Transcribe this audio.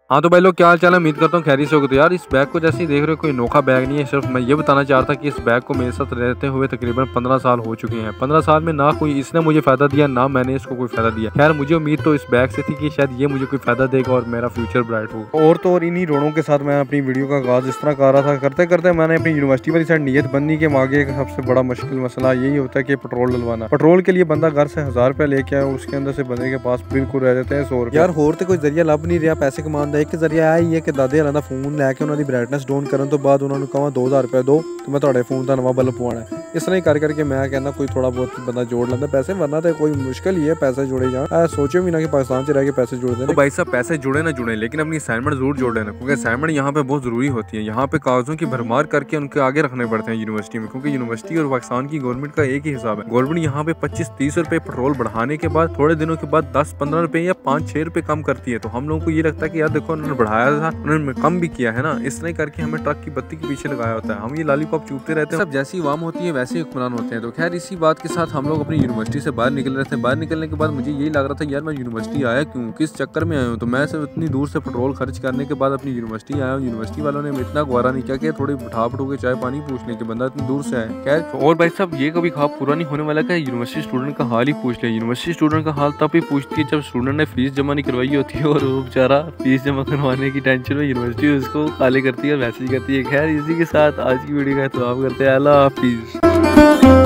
हाँ तो भाई लोग क्या हाल चाल है, उम्मीद करता हूँ खैरियत से होगा। तो यार इस बैग को जैसे ही देख रहे हो कोई अनोखा बैग नहीं है, सिर्फ मैं ये बताना चाह रहा था कि इस बैग को मेरे साथ रहते हुए तकरीबन 15 साल हो चुके हैं। 15 साल में ना कोई इसने मुझे फायदा दिया ना मैंने इसको कोई फायदा दिया। खैर मुझे उम्मीद तो इस बैग से थी कि शायद ये मुझे कोई फायदा देगा और मेरा फ्यूचर ब्राइट होगा। और तो और इन्हीं रोड़ों के साथ मैं अपनी वीडियो का आगाज इस तरह कर रहा था। करते करते मैंने अपनी यूनिवर्सिटी वाली साइड नीयत बननी के आगे एक सबसे बड़ा मुश्किल मसला यही होता है कि पेट्रोल डलवाना। पेट्रोल के लिए बंदा घर से 1000 रुपया लेके आया, उसके अंदर से बंदे के पास बिल्कुल रह जाते हैं 100 रुपये। यार होर तो कोई जरिया लभ नहीं रहा पैसे कमाने का। एक जरिया है ये कि दादे हरां दा फोन लैके उन्होंने ब्राइटनेस डाउन करने तो बाद उन्होंने कहा 2000 रुपये दो तो मैं थोड़े फोन का नवा बल्ब पवाना है। इस तरह ही कर करके मैं कहना कोई थोड़ा बहुत बंदा जोड़ लेंदा पैसे, वरना तो कोई मुश्किल ही है पैसे जोड़े जान। सोचो भी ना कि पाकिस्तान से रह के पैसे जोड़ दें। तो भाई साहब पैसे जुड़े ना जुड़े लेकिन अपनी असाइनमेंट जरूर जोड़ लेना, क्योंकि असाइनमेंट यहाँ पे बहुत जरूरी होती है। यहाँ पे कागजों की भरमार करके उनके आगे रखने पड़ते हैं यूनिवर्सिटी में, क्योंकि यूनिवर्सिटी और पाकिस्तान की गवर्नमेंट का एक ही हिसाब है। गवर्नमेंट यहाँ पे 25-30 रुपए पेट्रोल बढ़ाने के बाद थोड़े दिनों के बाद 10-15 रुपए या 5-6 रुपए कम करती है। तो हम लोगों को ये लगता है कि यार देखो उन्होंने बढ़ाया था, उन्होंने कम भी किया है ना। इस तरह करके हमें ट्रक की बत्ती के पीछे लगाया होता है। हम ये लॉलीपॉप चूपते रहते हैं। सब जैसी आवाम होती है वैसे ही हुक्मरान होते हैं। तो खैर इसी बात के साथ हम लोग अपनी यूनिवर्सिटी से बाहर निकल रहे थे। बाहर निकलने के बाद मुझे यही लग रहा था यार मैं यूनिवर्सिटी आया क्यों, किस चक्कर में आया हूँ। तो मैं सिर्फ इतनी दूर से पेट्रोल खर्च करने के बाद अपनी यूनिवर्सिटी आया हूँ। यूनिवर्सिटी वालों ने इतना गवारा नहीं किया कि थोड़ी बिठा पटू के चाय पानी पूछने के बंदा इतनी दूर से आया। खैर और भाई साहब ये कभी ख्वाब पूरा नहीं होने वाला का यूनिवर्सिटी स्टूडेंट का हाल ही पूछ लिया। यूनिवर्सिटी स्टूडेंट का हाल तब ही पूछती है जब स्टूडेंट ने फीस जमा नहीं करवाई होती है और वो बेचारा फीस जमा करवाने की टेंशन में यूनिवर्सिटी उसको खाली करती है, मैसेज करती है। खैर इसी के साथ आज की वीडियो का एहतमाम करते हैं। अल्लाह हाफिज़।